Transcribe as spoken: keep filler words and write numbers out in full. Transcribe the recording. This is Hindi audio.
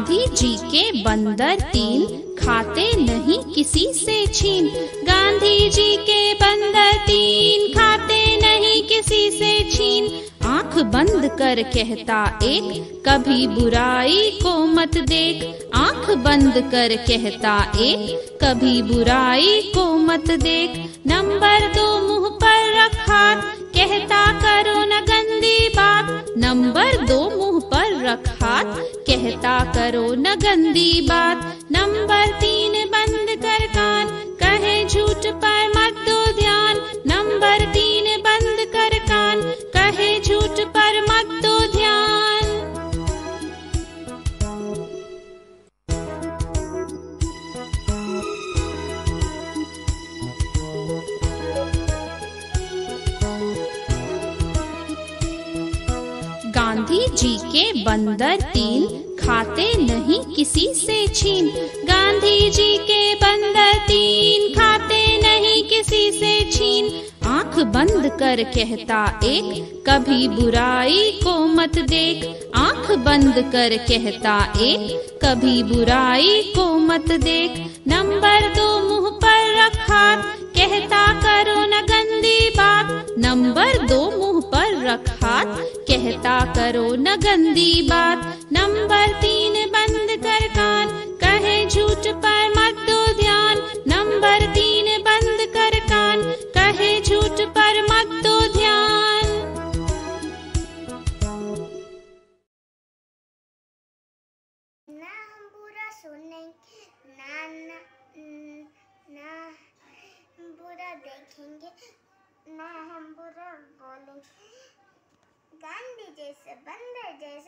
गांधी जी के बंदर तीन, खाते नहीं किसी से छीन। गांधी जी के बंदर तीन, खाते नहीं किसी से छीन। आँख बंद कर कहता एक, कभी बुराई को मत देख। आँख बंद कर कहता एक, कभी बुराई को मत देख। नंबर दो मुँह पर रख हाथ, कहता करो न गंदी बात। नंबर दो मुँह पर रख हाथ, कहता करो न गंदी बात। नंबर तीन बंद कर कान, कहे झूठ पर मत दो ध्यान। नंबर तीन बंद कर कान, कहे झूठ पर मत दो ध्यान। गांधी जी के बंदर तीन, खाते नहीं किसी से छीन। गांधी जी के बंदर तीन, खाते नहीं किसी से छीन। आँख बंद कर कहता एक, कभी बुराई को मत देख। आँख बंद कर कहता एक, कभी बुराई को मत देख। नंबर दो मुँह पर रख हाथ, कहता करो न गंदी बात। नंबर दो मुँह पर रख हाथ, कहता करो न गंदी बात। नंबर तीन बंद कर कान, कहे झूठ पर मत दो ध्यान। नंबर तीन बंद कर कान, कहे झूठ पर मत दो ध्यान। ना हम बुरा सुनेंगे, ना ना ना हम बुरा देखेंगे, ना हम बुरा बोलेंगे। गांधी जैसे बंदर जैसे